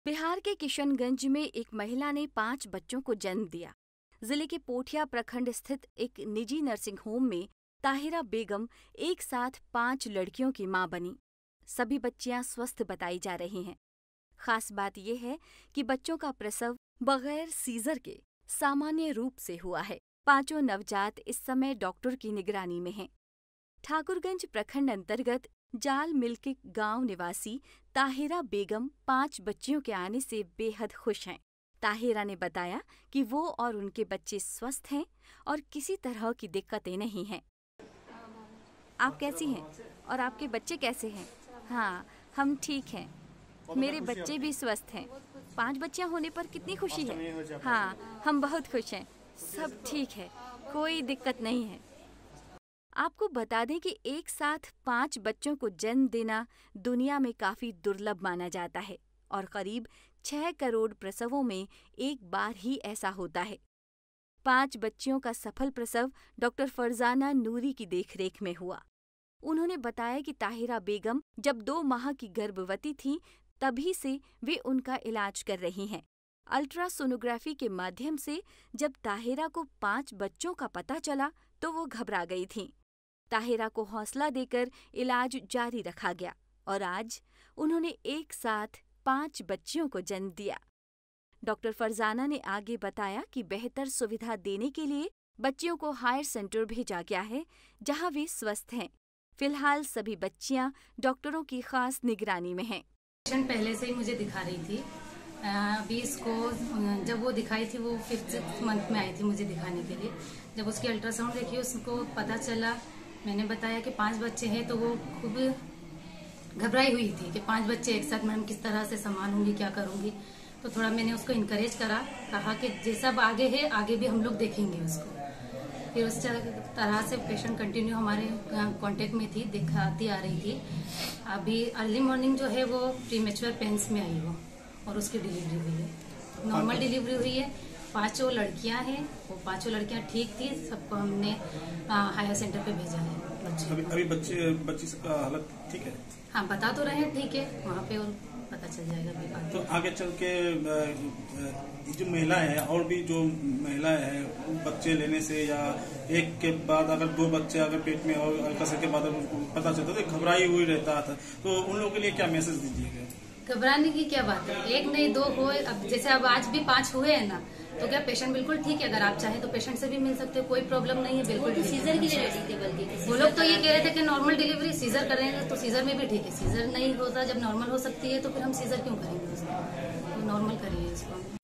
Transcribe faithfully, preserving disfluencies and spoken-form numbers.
बिहार के किशनगंज में एक महिला ने पांच बच्चों को जन्म दिया। जिले के पोठिया प्रखंड स्थित एक निजी नर्सिंग होम में ताहिरा बेगम एक साथ पांच लड़कियों की मां बनी। सभी बच्चियां स्वस्थ बताई जा रही हैं। खास बात यह है कि बच्चों का प्रसव बगैर सीजर के सामान्य रूप से हुआ है। पांचों नवजात इस समय डॉक्टर की निगरानी में हैं। ठाकुरगंज प्रखंड अंतर्गत जाल मिल्क गांव निवासी ताहिरा बेगम पांच बच्चियों के आने से बेहद खुश हैं। ताहिरा ने बताया कि वो और उनके बच्चे स्वस्थ हैं और किसी तरह की दिक्कतें नहीं हैं। आप कैसी हैं और आपके बच्चे कैसे हैं? हाँ, हम ठीक हैं। मेरे बच्चे भी स्वस्थ हैं। पांच बच्चियां होने पर कितनी खुशी है। हाँ, हम बहुत खुश हैं। सब ठीक है, कोई दिक्कत नहीं है। आपको बता दें कि एक साथ पांच बच्चों को जन्म देना दुनिया में काफी दुर्लभ माना जाता है और करीब छह करोड़ प्रसवों में एक बार ही ऐसा होता है। पांच बच्चियों का सफल प्रसव डॉक्टर फरजाना नूरी की देखरेख में हुआ। उन्होंने बताया कि ताहिरा बेगम जब दो माह की गर्भवती थीं, तभी से वे उनका इलाज कर रही हैं। अल्ट्रासोनोग्राफी के माध्यम से जब ताहिरा को पांच बच्चों का पता चला तो वो घबरा गई थीं। ताहिरा को हौसला देकर इलाज जारी रखा गया और आज उन्होंने एक साथ पांच बच्चियों को जन्म दिया। डॉक्टर फरजाना ने आगे बताया कि बेहतर सुविधा देने के लिए बच्चियों को हायर सेंटर भेजा गया है, जहां वे स्वस्थ हैं। फिलहाल सभी बच्चियां डॉक्टरों की खास निगरानी में हैं। पेशेंट पहले से ही मुझे दिखा रही थी। अभी इसको जब वो दिखाई थी वो फिफ्थ मंथ में आई थी मुझे दिखाने के लिए। जब उसकी अल्ट्रासाउंड देखी उसको पता चला, मैंने बताया कि पांच बच्चे हैं, तो वो खूब घबराई हुई थी कि पांच बच्चे एक साथ मैडम किस तरह से संभालूंगी, क्या करूंगी। तो थोड़ा मैंने उसको इनकरेज करा, कहा कि जैसा आगे है आगे भी हम लोग देखेंगे उसको। फिर उस तरह से पेशेंट कंटिन्यू हमारे कांटेक्ट में थी, दिखाती आ रही थी। अभी अर्ली मॉर्निंग जो है वो प्रीमेच्योर पेन्स में आई वो और उसकी डिलीवरी हुई है। नॉर्मल डिलीवरी हुई है। पांचों लड़कियां हैं, वो पांचों लड़कियां ठीक थी। सबको हमने हायर सेंटर पे भेजा है। अभी अभी बच्चे बच्ची का हालत ठीक है? हाँ, बता तो रहे हैं ठीक है, वहाँ पे और पता चल जाएगा अभी बात। तो आगे चल के जो महिला है और भी जो महिला है बच्चे लेने से या एक के बाद अगर दो बच्चे अगर पेट में और अल्ट्रासाउंड के बाद पता चलता तो घबराई हुई रहता था, तो उन लोगों के लिए क्या मैसेज दीजिएगा? घबराने की क्या बात है, एक नहीं दो हो, अब जैसे अब आज भी पांच हुए हैं ना, तो क्या पेशेंट बिल्कुल ठीक है। अगर आप चाहें तो पेशेंट से भी मिल सकते हो, कोई प्रॉब्लम नहीं है। बिल्कुल सीजर के लिए रेडी थे, बल्कि वो लोग तो ये कह रहे थे कि नॉर्मल डिलीवरी सीजर करेंगे, तो सीजर में भी ठीक है। सीजर नहीं होता, जब नॉर्मल हो सकती है तो फिर हम सीजर क्यों करेंगे उसको, तो नॉर्मल करिए इसको।